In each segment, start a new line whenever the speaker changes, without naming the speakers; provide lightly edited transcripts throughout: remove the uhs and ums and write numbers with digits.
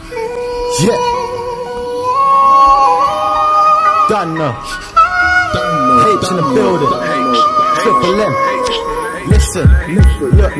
Yeah. Done now. H in the building. Triple M. Listen, look,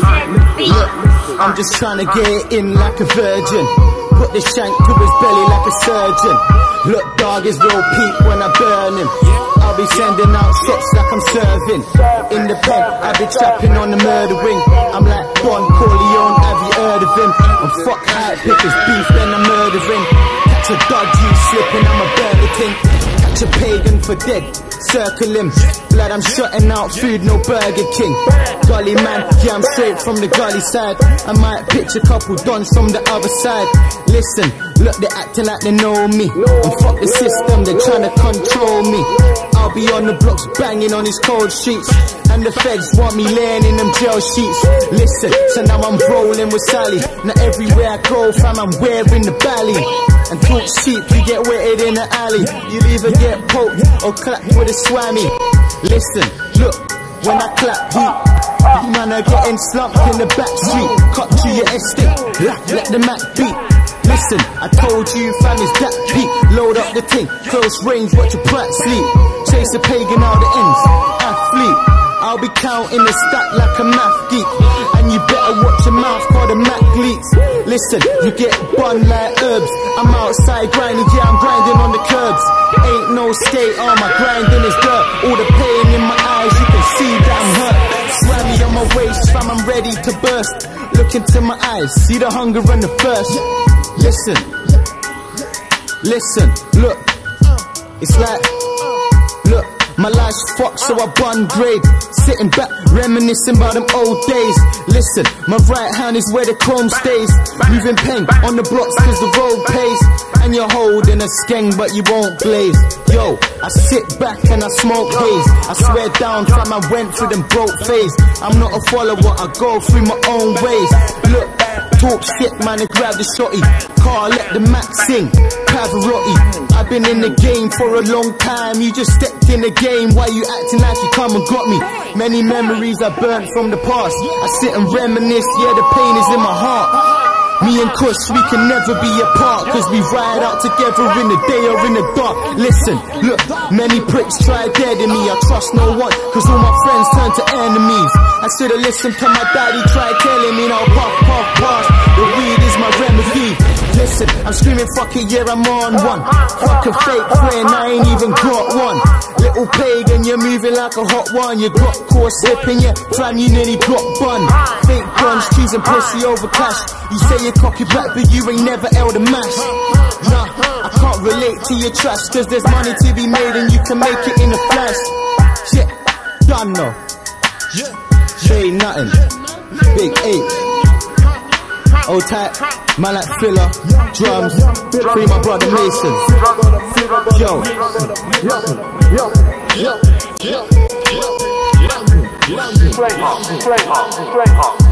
I'm just trying to get it in like a virgin. Put the shank to his belly like a surgeon. Look, dog is real peak when I burn him. I'll be sending out shots like I'm serving. In the pen, I be trapping on the murder ring. I'm like Don Corleone, have you heard of him? I'm fuck high pickers, beef, then I'm murdering. Catch a dodge, you slipping, I'm a burger ting. Catch a pagan for dead, circle him. Blood, I'm shutting out food, no Burger King. Gully man, yeah, I'm straight from the gully side. I might pitch a couple dons from the other side. Listen, look, they're acting like they know me. And fuck the system, they're trying to control me. I'll be on the blocks banging on these cold streets. And the feds want me laying in them jail sheets. Listen, so now I'm rolling with Sally. Now everywhere I go, fam, I'm wearing the bally. And talk sheep, you get wetted in the alley. You'll either get poked or clapped with a swammy. Listen, look, when I clap beat, you man are getting slumped in the back street. Cut to your estate, let the Mac beat. Listen, I told you fam is that peak. Load up the ting, close range, watch your brat sleep. Chase a pagan out the ends, athlete. I'll be counting the stack like a math geek. And you better watch your mouth for the Mac leaks. Listen, you get bun like herbs. I'm outside grinding, yeah, I'm grinding on the curbs. Ain't no skate, all my grinding is dirt. All the pain in my eyes, you can see that I'm hurt. Swammy on my waist, fam, I'm ready to burst. Look into my eyes, see the hunger and the thirst. Listen, listen, look, it's like, look, my life's fucked, so I bun grade. Sitting back, reminiscing about them old days. Listen, my right hand is where the chrome stays. Moving pen on the blocks cause the road pays. And you're holding a skeng but you won't blaze. Yo, I sit back and I smoke haze. I swear down fam, I went through them broke phase. I'm not a follower, I go through my own ways. Look, talk shit man and grab the shotty. Car, let the Mac sing, Pavarotti. I've been in the game for a long time. You just stepped in the game, why you acting like you come and got me? Many memories I burnt from the past. I sit and reminisce, yeah, the pain is in my heart. Me and Kush, we can never be apart, cause we ride out together in the day or in the dark. Listen, look, many pricks try deading me. I trust no one, cause all my friends turn to enemies. I should've listened to my daddy try telling me, now puff, puff, pass. The weed is my remedy. Listen, I'm screaming fuck it, yeah, I'm on one. Fuck a fake friend, I ain't even got one. Little pagan, you're moving like a hot one. You got caught slipping, yeah, fam, you nearly got bun. Fake guns, choosing pussy over cash. You say you're cocky black, but you ain't never held a mash. Nah, I can't relate to your trash, cause there's money to be made and you can make it in a flash. Shit, done no. Say nothing. Big 8. Old tight, man like Filler, drums, free my brother Mason. Yo.